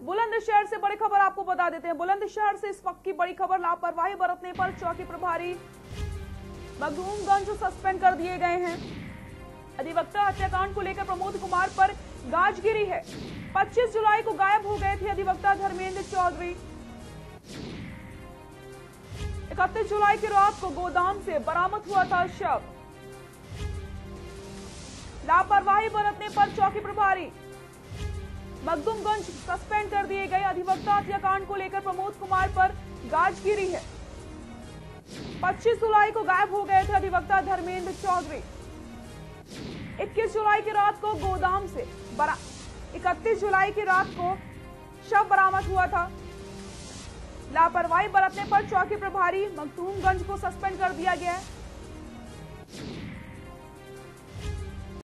बुलंदशहर से बड़ी खबर आपको बता देते हैं। बुलंदशहर से इस वक्त की बड़ी खबर, लापरवाही बरतने पर चौकी प्रभारी मखदूमगंज सस्पेंड कर दिए गए हैं। अधिवक्ता हत्याकांड को लेकर प्रमोद कुमार पर गाज गिरी है। 25 जुलाई को गायब हो गए थे अधिवक्ता धर्मेंद्र चौधरी। 31 जुलाई की रात को गोदाम से बरामद हुआ था शव। लापरवाही बरतने पर चौकी प्रभारी मखदूमगंज सस्पेंड कर दिए गए। अधिवक्ता हत्याकांड को लेकर प्रमोद कुमार पर गाज गिरी है। 25 जुलाई को गायब हो गए थे अधिवक्ता धर्मेंद्र चौधरी। 21 जुलाई की रात को गोदाम से 31 जुलाई की रात को शव बरामद हुआ था। लापरवाही बरतने पर चौकी प्रभारी मखदूमगंज को सस्पेंड कर दिया गया है।